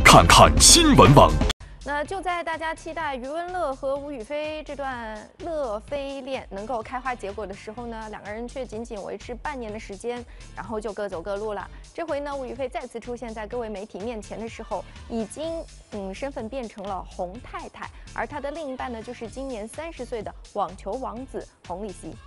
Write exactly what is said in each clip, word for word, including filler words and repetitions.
看看新闻网。 那就在大家期待余文乐和吴雨霏这段乐霏恋能够开花结果的时候呢，两个人却仅仅维持半年的时间，然后就各走各路了。这回呢，吴雨霏再次出现在各位媒体面前的时候，已经嗯身份变成了洪太太，而她的另一半呢，就是今年三十岁的网球王子洪立希。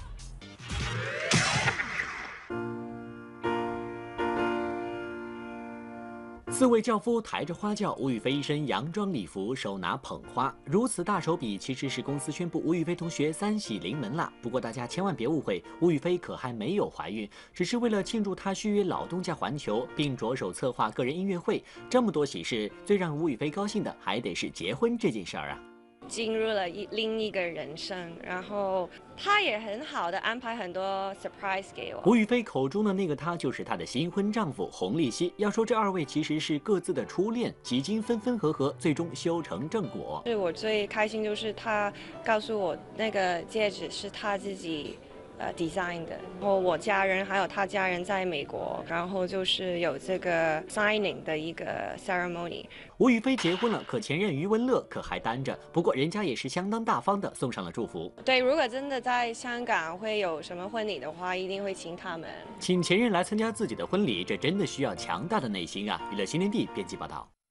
四位轿夫抬着花轿，吴雨霏一身洋装礼服，手拿捧花，如此大手笔，其实是公司宣布吴雨霏同学三喜临门了。不过大家千万别误会，吴雨霏可还没有怀孕，只是为了庆祝她续约老东家环球，并着手策划个人音乐会。这么多喜事，最让吴雨霏高兴的还得是结婚这件事儿啊。 进入了一另一个人生，然后他也很好的安排很多 surprise 给我。 吴雨霏口中的那个他，就是她的新婚丈夫洪立希。要说这二位其实是各自的初恋，几经分分合合，最终修成正果。 是我最开心就是他告诉我那个戒指是他自己。 呃 ，design 的，然后我家人还有他家人在美国，然后就是有这个 signing 的一个 ceremony。 吴雨霏结婚了，可前任余文乐可还单着，不过人家也是相当大方的送上了祝福。 对，如果真的在香港会有什么婚礼的话，一定会请他们。 请前任来参加自己的婚礼，这真的需要强大的内心啊！娱乐新天地编辑报道。